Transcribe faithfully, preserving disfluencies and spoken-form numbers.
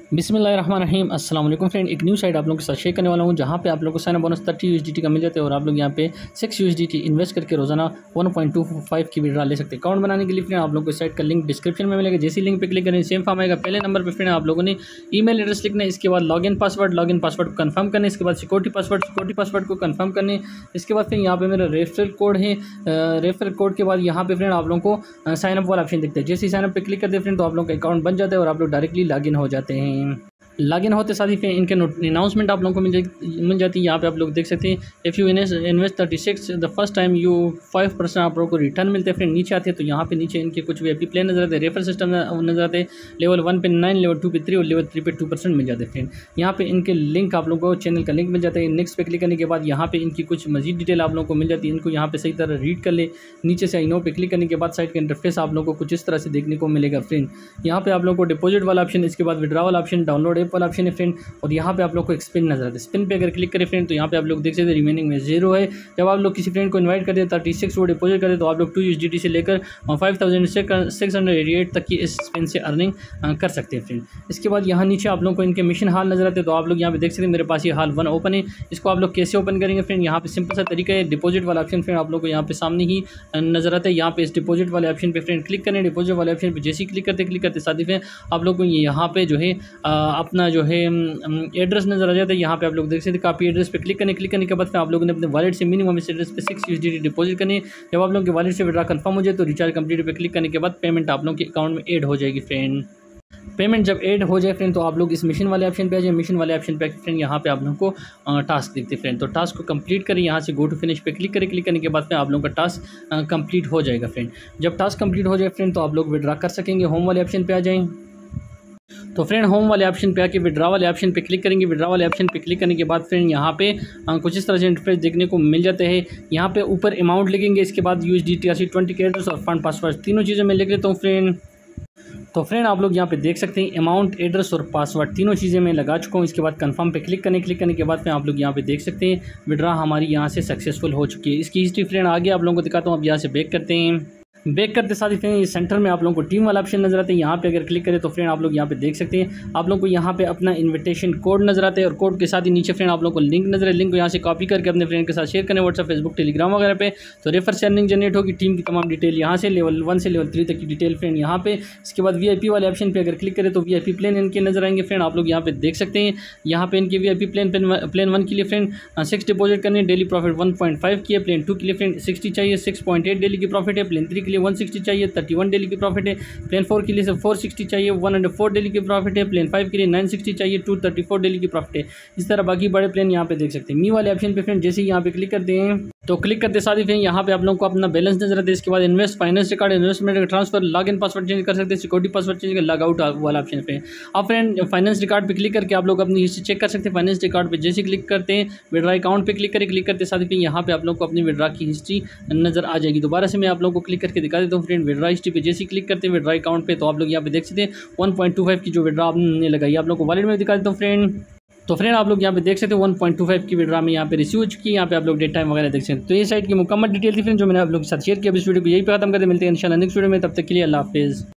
बिस्मिल्लाहिर्रहमानिर्रहीम अस्सलाम वालेकुम फ्रेंड, एक न्यू साइट आप लोगों के साथ शेयर करने वाला हूं जहां पे आप लोगों को साइन बोनस थर्टी यूएसडीटी का मिल जाता है और आप लोग यहां पे सिक्स यूएसडीटी इन्वेस्ट करके रोजाना वन पॉइंट टू फाइव की विड्रॉ ले सकते हैं। अकाउंट बनाने के लिए फ्रेंड आप लोगों को साइट का लिंक डिस्क्रिप्शन में मिलेगा। जैसे लिंक पे क्लिक करें सेम फॉर्म आएगा। पहले नंबर पर फ्रेंड आप लोगों ने ईमेल एड्रेस लिखना है, इसके बाद लॉगिन पासवर्ड लॉगिन पासवर्ड को कन्फर्म करना है, इसके बाद सिक्योरिटी पासवर्ड सिक्योरिटी पासवर्ड को कन्फर्म करने। इसके बाद फिर यहाँ पे मेरा रेफरल कोड है, रेफरल कोड के बाद यहाँ पे फ्रेंड आप लोगों को साइन अप वाला ऑप्शन दिखता है। जैसे साइन अप पे क्लिक करते हैं फ्रेंड तो आप लोगों का अकाउंट बन जाता है और आप लोग डायरेक्टली लॉगिन हो जाते हैं। लॉगिन होते साथ ही फिर इनके अनाउंसमेंट आप लोगों को मिल मिल जाती है। यहाँ पे आप लोग देख सकते हैं if you invest thirty six the first time you five percent आप लोगों को रिटर्न मिलते हैं। फिर नीचे आते हैं तो यहाँ पे नीचे इनके कुछ वीआईपी प्लान नजर आते हैं, रेफर सिस्टम नजर आते हैं। लेवल वन पे नाइन, लेवल टू पे थ्री और लेवल थ्री पे टू परसेंट मिल जाते हैं। फ्रेंड यहाँ पे इनके लिंक आप लोगों को चैनल का लिंक मिल जाता है। नेक्स्ट पे क्लिक करने के बाद यहाँ पे इनकी कुछ मजीद डिटेल आप लोगों को मिल जाती है। इनको यहाँ पे सही तरह रीड कर ले। नीचे से आई नो पे क्लिक करने के बाद साइट का इंटरफेस आप लोगों को कुछ इस तरह से देखने को मिलेगा। फ्रेंड यहाँ पे आप लोगों को डिपॉजिट वाला ऑप्शन, इसके बाद विड्रॉवल ऑप्शन, डाउनलोड ऐप वाला ऑप्शन है फ्रेंड। और यहाँ पे आप लोग को एक स्पिन नजर आता है। स्पिन पे अगर क्लिक करें फ्रेंड तो यहाँ पे आप लोग देख सकते हैं रिमेनिंग में जीरो है। जब आप लोग किसी फ्रेंड को इनवाइट करते हैं थर्टी सिक्स वो डिपॉजिट करें तो आप लोग टू यूएसडीटी से लेकर five thousand six hundred eighty eight तक की इस स्पिन से अर्निंग कर सकते हैं फ्रेंड। इसके बाद यहाँ नीचे आप लोग को इनके मिशन हाल नजर आते हैं तो आप लोग यहाँ पे देख सकते हैं मेरे पास ये हाल वन ओपन है। इसको आप लोग कैसे ओपन करेंगे फ्रेंड, यहाँ पे सिंपल सा तरीका है। डिपॉजिट वाला ऑप्शन फ्रेंड आप लोग को यहाँ पे सामने ही नजर आता है। यहाँ पे इस डिपॉजिट वाले ऑप्शन पे फ्रेंड क्लिक करें। डिपॉजिट वाले ऑप्शन पे जैसे ही क्लिक करते क्लिक करते साथ ही आप लोग को यहाँ पे जो है अपना जो है एड्रेस नजर आ जाता है। यहाँ पे आप लोग देख सकते हैं कॉपी एड्रेस पे क्लिक करने क्लिक करने के बाद आप लोगों ने अपने वॉलेट से मिनिमम इस एड्रेस पे सिक्स यूएसडीटी डिपॉजिट करनी है। जब आप लोगों के वॉलेट से विड्रॉ कंफर्म हो जाए तो रिचार्ज कंप्लीट पे क्लिक करने के बाद पेमेंट आप लोगों के अकाउंट में ऐड हो जाएगी। फ्रेंड पेमेंट जब ऐड हो जाए फ्रेंड तो आप लोग इस मिशन वाले ऑप्शन पे आ जाए। मिशन वाले ऑप्शन पे फ्रेंड यहाँ पे आप लोगों को टास्क दिखते हैं फ्रेंड, तो टास्क को कंप्लीट करें। यहाँ से गो टू फिनिश पे क्लिक करें। क्लिक करने के बाद में आप लोगों का टास्क कंप्लीट हो जाएगा। फ्रेंड जब टास्क कंप्लीट हो जाए फ्रेंड तो आप लोग विड्रॉ कर सकेंगे। होम वाले ऑप्शन पे आ जाएँ तो फ्रेंड होम वाले ऑप्शन पे आके विड्रॉ वाले ऑप्शन पे क्लिक करेंगे। विड्रॉ वाले ऑप्शन पे क्लिक करने के बाद फ्रेंड यहाँ पे कुछ इस तरह से इंटरफेस देखने को मिल जाते हैं। यहाँ पे ऊपर अमाउंट लिखेंगे, इसके बाद यूएसडीटी आसी ट्वेंटी कैरेक्टर्स और फंड पासवर्ड तीनों चीज़ें मैं लिख लेता हूँ फ्रेंड। तो फ्रेंड आप लोग यहाँ पे देख सकते हैं अमाउंट, एड्रेस और पासवर्ड तीनों चीज़ें मैं लगा चुका हूँ। इसके बाद कंफर्म पे क्लिक करने क्लिक करने के बाद में आप लोग यहाँ पे देख सकते हैं विड्रॉ हमारी यहाँ से सक्सेसफुल हो चुकी है। इसकी हिस्ट्री फ्रेंड आगे आप लोगों को दिखाता हूँ। अब यहाँ से बैक करते हैं। बैक करते साथ ही फ्रेंड ये सेंटर में आप लोगों को टीम वाला ऑप्शन नजर आता है। यहाँ पे अगर क्लिक करें तो फ्रेंड आप लोग यहाँ पे देख सकते हैं आप लोगों को यहाँ पे अपना इनविटेशन कोड नजर आता है और कोड के साथ ही नीचे फ्रेंड आप लोगों को लिंक नजर है। लिंक को यहाँ से कॉपी करके अपने फ्रेंड के साथ शेयर करें व्हाट्सएप, फेसबुक, टेलीग्राम वगैरह पे, तो रेफर से अर्निंग जनरेट होगी। टीम की तमाम डिटेल यहाँ से लेवल वन से लेवल थ्री तक की डिटेल फ्रेंड यहाँ पे। इसके बाद वीआईपी वाले ऑप्शन पे अगर क्लिक करें तो वीआईपी प्लान इनके नजर आएंगे फ्रेंड। आप लोग यहाँ पे देख सकते हैं यहाँ पे इनके वीआईपी प्लान प्लान वन के लिए फ्रेंड सिक्स डिपॉजिट करने, daily profit one point five की है। प्लान टू के लिए फ्रेंड सिक्सटी चाहिए, सिक्स पॉइंट एट डेली की प्रॉफिट है। प्लान थ्री के लिए वन सिक्सटी चाहिए, थर्टी वन डेली की प्रॉफिट है। प्लान फोर के लिए से फोर सिक्सटी चाहिए, वन हंड्रेड फोर डेली की प्रॉफिट है। प्लान फाइव के लिए नाइन सिक्सटी चाहिए, टू थर्टी फोर डेली की प्रॉफिट है। इस तरह बाकी बड़े प्लान यहाँ पे देख सकते हैं। मी वाले ऑप्शन पे फ्रेंड जैसे ही यहाँ पे क्लिक करते हैं तो क्लिक करते साथ ही फ्रेंड यहाँ पे आप लोगों को अपना बैलेंस नजर आता है। इसके बाद invest, finance record, investment, transfer, log in password change कर सकते हैं, सिक्योरिटी पासवर्ड चेंज कर, लॉग आउट वाला ऑप्शन पे। अब फ्रेंड फाइनेंस रिकॉर्ड पे क्लिक करके आप लोग अपनी हिस्ट्री चेक कर सकते हैं। फाइनेंस रिकॉर्ड पे जैसे क्लिक करते हैं विड्रॉ अकाउंट पे क्लिक करें। क्लिक करते साथ ही यहाँ पे आप लोग को अपनी विड्रॉ की हिस्ट्री नजर आ जाएगी। दोबारा से मैं आप लोगों को क्लिक करके दिखा देता हूँ फ्रेंड। विड्रॉ हिस्ट्री पे जैसे क्लिक करते हैं विड्रॉ अकाउंट पे तो आप लोग यहाँ पे देख सकते हैं वन पॉइंट टू फाइव की जो विड्रॉ आपने लगाई आप लोग को वॉलेट में दिखा देता हूँ फ्रेंड। तो फ्रेंड आप लोग यहाँ पे देख सकते हैं वन पॉइंट टू फाइव की विड्रॉ में यहाँ पे रिसीव हो चुकी है। यहाँ पे आप लोग डेट टाइम वगैरह देख सकते हैं। तो ये साइट की मुकम्मल डिटेल थी फ्रेंड जो मैंने आप लोग के साथ शेयर किया। इस वीडियो को यही पे खत्म करते मिलते हैं इंशाल्लाह नेक्स्ट वीडियो में। तब तक के लिए अल्लाह हाफिज़।